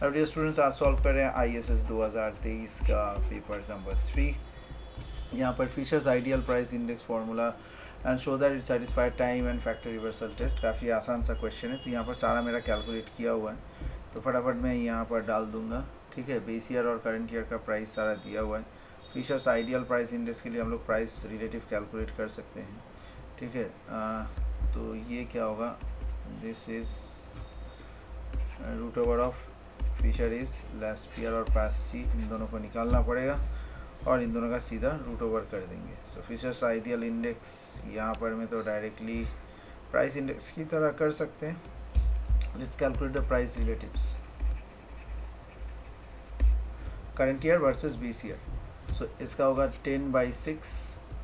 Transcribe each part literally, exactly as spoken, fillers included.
Hello dear students, आज solve कर रहे हैं आई एस एस दो हज़ार तेईस का पेपर नंबर थ्री। यहाँ पर Fisher's ideal price index formula and show that it satisfied time and factor reversal test. काफ़ी आसान सा क्वेश्चन है। तो यहाँ पर सारा मेरा कैलकुलेट किया हुआ है, तो फटाफट मैं यहाँ पर डाल दूँगा। ठीक है, बेस ईयर और करंट ईयर का प्राइस सारा दिया हुआ है। फिशर्स आइडियल प्राइस इंडेक्स के लिए हम लोग प्राइस रिलेटिव कैलकुलेट कर सकते हैं। ठीक है, आ, तो ये क्या होगा, this is root over of Fisher is Laspeyres और पास जी, इन दोनों को निकालना पड़ेगा और इन दोनों का सीधा रूट ओवर कर देंगे। सो फिशर्स आइडियल इंडेक्स यहाँ पर मैं तो डायरेक्टली प्राइस इंडेक्स की तरह कर सकते हैं। Let's calculate the price relatives, current year versus base year. So इसका होगा ten by six,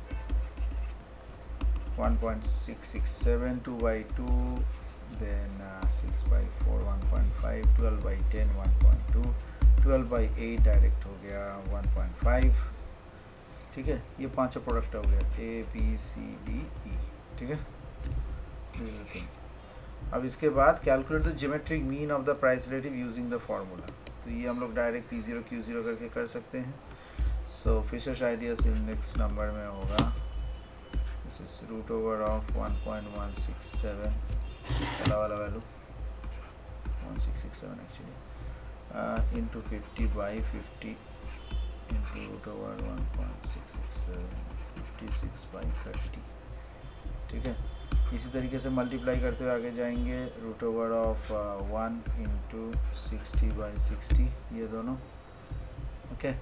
one point six six seven, two by two, then uh, six by four one point five, twelve by ten one point two, twelve by eight direct हो गया one point five। ठीक है, ये पांचों product हो गया A B C D E। ठीक है, दिस इज द थिंग। अब इसके बाद calculate the geometric mean of the price relative using the formula. तो ये हम लोग direct P zero Q zero करके कर सकते हैं। So Fisher's ideal index number में होगा, this is root over of one point one six seven, पहला वाला value one six six seven actually, into fifty by fifty into root over one point six six seven, fifty six by thirty. ठीक है, इसी तरीके से multiply करते हुए आगे जाएंगे। Root over of one into sixty by sixty, ये दोनों okay,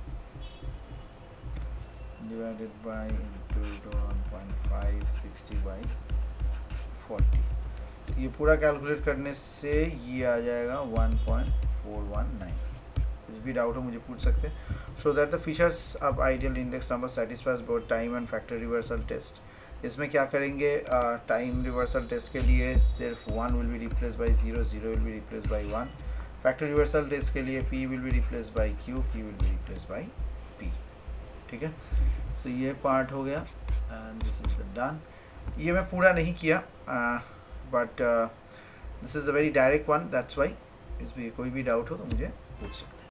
divided by into root over one point five, sixty by forty. ये पूरा कैलकुलेट करने से ये आ जाएगा one point four one nine. कुछ भी डाउट हो मुझे पूछ सकते हैं। So that the Fisher's of ideal index number satisfies both time and factor reversal test. इसमें क्या करेंगे, टाइम रिवर्सल टेस्ट के लिए सिर्फ one will be replace by zero, zero will be replace by one. Factor reversal test के लिए P will be replace by Q, Q will be replace by P. ठीक है, सो so ये part हो गया and this is the done. ये मैं पूरा नहीं किया, but this is a very direct one, that's why. इस पर कोई भी डाउट हो तो मुझे पूछ सकते हैं।